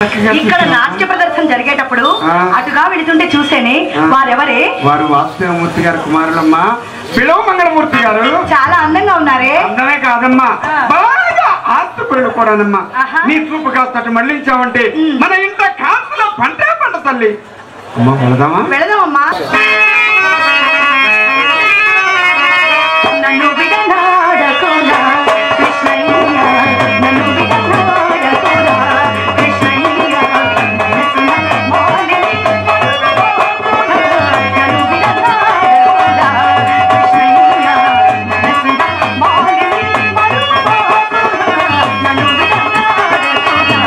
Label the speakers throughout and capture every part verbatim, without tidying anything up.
Speaker 1: ఇక్కడ నాట్య ప్రదర్శన జరిగేటప్పుడు అటుగా వెళుతుంటే చూసేనే వారెవరే?
Speaker 2: వారు వాసుదేవమూర్తి గారి కుమారులమ్మా, పిలవ మంగళమూర్తి గారు. చాలా అందంగా ఉన్నారే. అందమే కాదమ్మా, బాగా ఆస్తుపరులు కూడానమ్మా. నీ చూపు కాస్త మళ్ళించావంటే మన ఇంట కాసులో పంటే పంట తల్లి. అమ్మా వెళదామా? వెళదామమ్మా. నన్ను విడనాడకునా కృష్ణయ్య, నన్ను విడనాడకునా కృష్ణయ్య, మాలిని నన్ను విడనాడకునా కృష్ణయ్య, మాలిని నన్ను విడనాడకునా.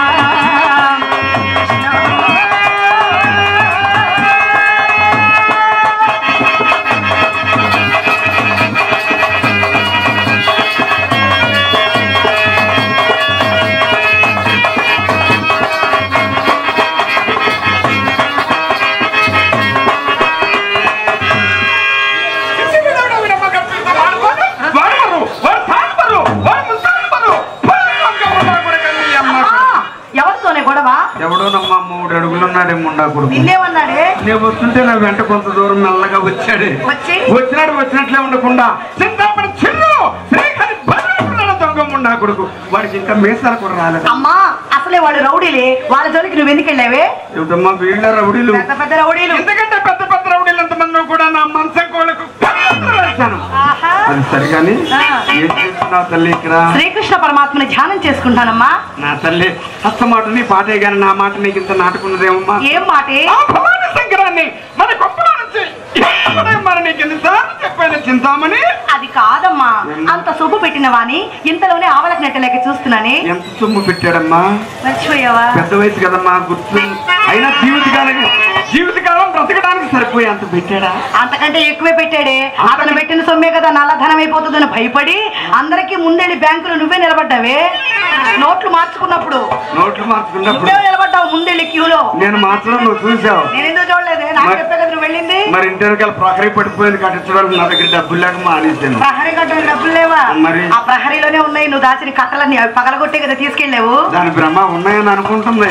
Speaker 2: ఎవడోనమ్మా మూడు అడుగులున్నాడే ముండా కొడుకు. నిన్నేమన్నాడే? నేను వస్తుంటే నా వెంట కొంత దూరం మెల్లగా వచ్చాడే. వచ్చినాడు వచ్చినట్లే ఉండకుండా చింతాపడి చిన్ను శ్రీహరి దొంగ ముండా కొడుకు. వాడికి ఇంకా మీసాలు కూడా రాలేదు. అమ్మా అసలే వాళ్ళు రౌడీలే, వాళ్ళ జోలికి నువ్వు ఎందుకు వెళ్ళావే? ఏమిటమ్మా వీళ్ళ రౌడీలు, పెద్ద పెద్ద రౌడీలు. ఎందుకంటే పెద్ద పెద్ద రౌడీలు ఎంతమంది కూడా నా మనసం కోళ్ళకు వేస్తాను. అది సరిగాని ఏం చేస్తున్నావు తల్లి ఇక్కడ? శ్రీకృష్ణ పరమాత్మని ధ్యానం చేసుకుంటానమ్మా. నా తల్లి హస్తమాట నీ పాటే గాని నా మాట నీకు ఇంత నాటుకున్నదేమమ్మా? ఏం మాటే? శంకరాన్ని మన కొప్పల నుంచి మరి నీకు ఎన్నిసార్లు చెప్పాను చింతామని. అది కాదమ్మా, అంత సొమ్ము పెట్టిన వాణి ఇంతలోనే ఆవలకు నెట్టలేక చూస్తున్నానే. ఎంత సొమ్ము పెట్టాడమ్మా? మర్చిపోయావా? పెద్ద వయసు కదమ్మా, గుర్తు. అయినా జీవితకాలం జీవితకాలం బ్రతకడానికి సరిపోయి అంత పెట్టాడా? అంతకంటే ఎక్కువే పెట్టాడే. అతను పెట్టిన సొమ్మే కదా నల్లధనం అయిపోతుందని భయపడి అందరికీ ముందెళ్ళి బ్యాంకులో నువ్వే నిలబడ్డావే. నోట్లు మార్చుకున్నప్పుడు నోట్లు మార్చుకున్నప్పుడు నిలబడ్డావు ముందెళ్ళి క్యూలో. నేను మాత్రం నువ్వు చూసావు. నేను ఎందుకు చూడలేదే? నాకు చెప్పే కదా నువ్వు వెళ్ళింది. మరి ఇంటర్కి ప్రహరీ పడిపోయింది కట్టించడానికి నా దగ్గర డబ్బులు లేక మానేసాను. ప్రహరీ కట్టడానికి డబ్బులు లేవా? మరి ఆ ప్రహరీలోనే ఉన్నాయి నువ్వు దాచిన కట్టలన్నీ. అవి పగలగొట్టే కదా తీసుకెళ్ళావు. దాని భ్రమ ఉన్నాయని అనుకుంటుంది.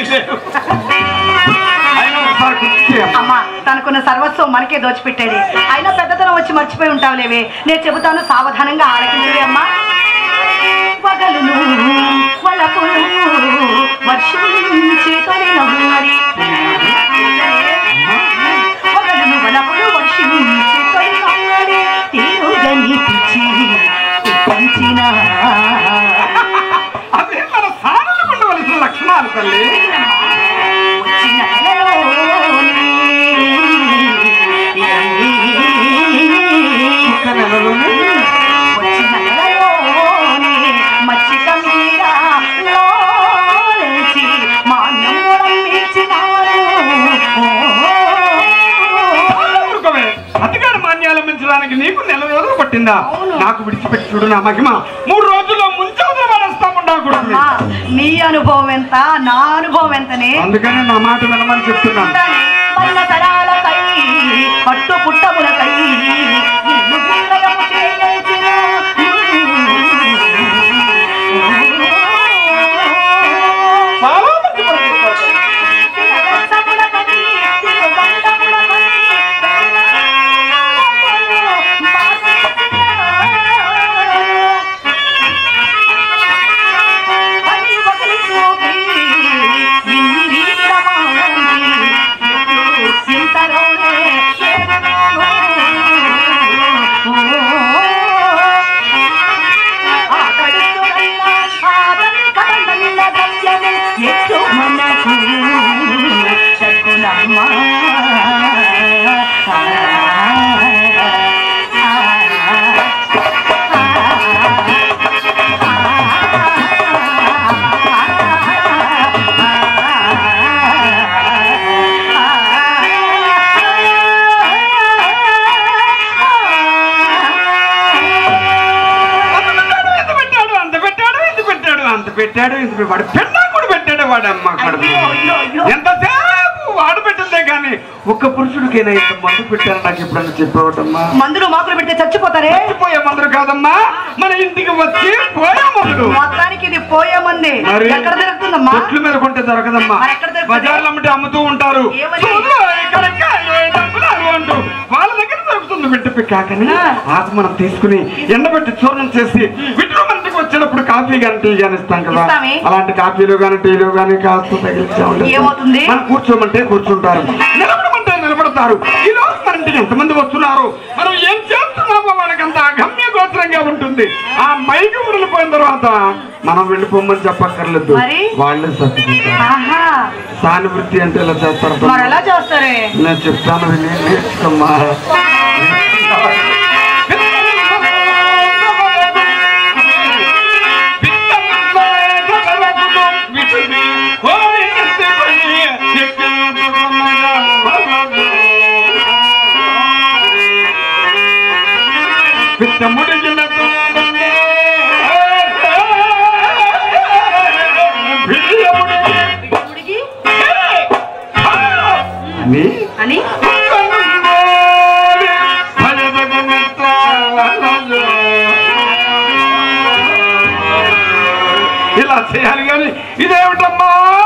Speaker 2: అమ్మా తనకున్న సర్వస్వం మనకే దోచిపెట్టాడు. అయినా పెద్దతనం వచ్చి మర్చిపోయి ఉంటావులేవే. నేను చెబుతాను సావధానంగా ఆలకించవే అమ్మా. పగలును వలపులు వర్షించే తొలినాడి, పగలును వలపులు వర్షించే తొలినాడి, తీరుగని పిచ్చి పంచిన అదే మన సాధనలు ఉండవలసిన లక్షణాలు తల్లి. వచ్చిన నెలలోనే వచ్చిన నెలలోనే మచ్చిక మీద లోచి మాన్యం ఇచ్చినారు. అతిగాడు మాన్యాలు పెంచడానికి నీకు నెల రోజులు పట్టిందా? నాకు విడిచిపెట్టి చూడు నా మహిమ. మూడు రోజుల్లో ముంచవతల పడేస్తాముండా కూడా. నీ అనుభవం ఎంత, నా అనుభవం ఎంతనే. అందుకని నా మాట వినమని చెప్తున్నాను. పట్టు పుట్టములకై పెట్టాడు. వాడు పెన్నా కూడా పెట్టాడు. వాడు అమ్మ ఎంతసేపు వాడు పెట్టిందే కానీ ఒక్క పురుషుడికైనా ఇంత మందు పెట్టారు నాకు ఎప్పుడన్నా చెప్పేవటమ్మా?
Speaker 1: మందులు మాకులు పెడితే చచ్చిపోతారే?
Speaker 2: చచ్చిపోయే మందులు కాదమ్మా, మన ఇంటికి వచ్చి పోయే మందులు.
Speaker 1: మొత్తానికి ఇది పోయే మంది. ఎక్కడ దొరుకుతుందమ్మా?
Speaker 2: చెట్ల మీద కొంటే దొరకదమ్మా, బజార్లు అమ్మటి అమ్ముతూ ఉంటారు. వాళ్ళ దగ్గర దొరుకుతుంది వెంటపి కాకని ఆకు మనం తీసుకుని ఎండబెట్టి చూర్ణం చేసి వింటూ మన ఇంటికి వచ్చేటప్పుడు కాఫీ కానీ టీ కానీ ఇస్తాం కదా, అలాంటి కాఫీలు కానీ టీలు కానీ కాస్త తగిలించామంటే మనం కూర్చోమంటే కూర్చుంటారు, నిలబడమంటే నిలబడతారు. ఈ రోజు మన ఇంటికి ఎంతమంది వస్తున్నారు, మనం ఏం చేస్తున్నామో వాళ్ళకి అంత అగమ్య గోచరంగా ఉంటుంది. ఆ మైకి వెళ్ళిపోయిన తర్వాత మనం వెళ్ళిపోమని చెప్పక్కర్లేదు, వాళ్ళే సత్తుకుంటారు. సానువృత్తి అంటే ఇలా చేస్తారు. నేను చెప్తాను విని నేర్చుకోమ్మా.
Speaker 1: అని
Speaker 2: ఇలా చేయాలి కానీ ఇదేమిటమ్మా